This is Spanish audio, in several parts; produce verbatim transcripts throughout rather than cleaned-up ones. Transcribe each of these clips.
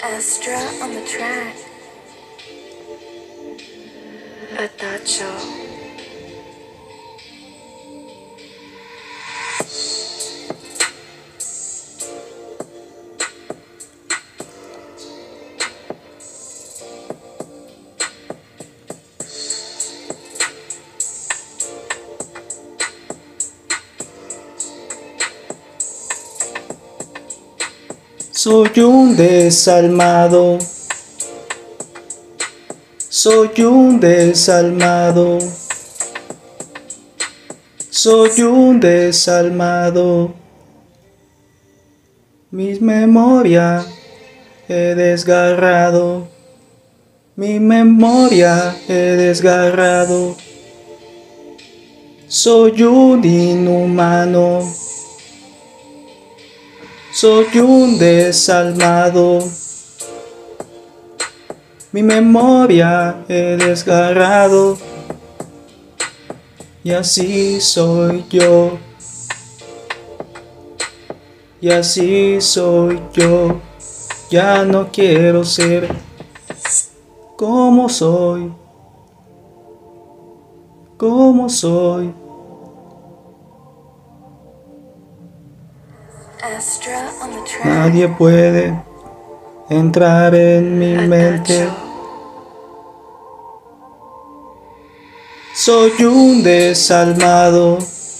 Astra on the track. Atacho. Soy un desalmado, soy un desalmado, soy un desalmado. Mi memoria he desgarrado, mi memoria he desgarrado. Soy un inhumano, soy un desalmado, mi memoria he desgarrado, y así soy yo, y así soy yo, ya no quiero ser como soy, como soy. Astra on the track. Nadie puede entrar en mi mente. Atacho. Soy un desalmado,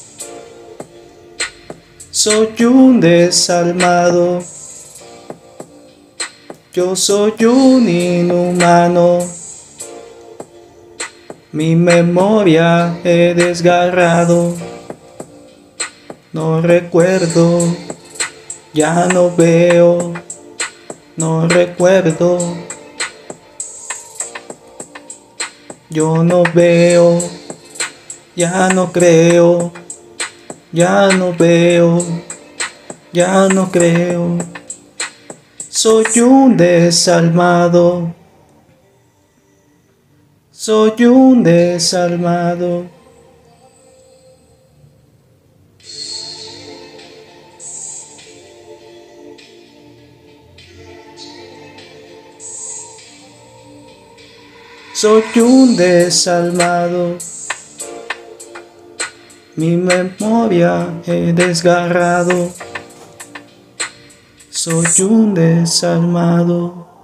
soy un desalmado. Yo soy un inhumano, mi memoria he desgarrado. No recuerdo, ya no veo, no recuerdo. Yo no veo, ya no creo, ya no veo, ya no creo. Soy un desalmado, soy un desalmado. Soy un desalmado, mi memoria he desgarrado. Soy un desalmado.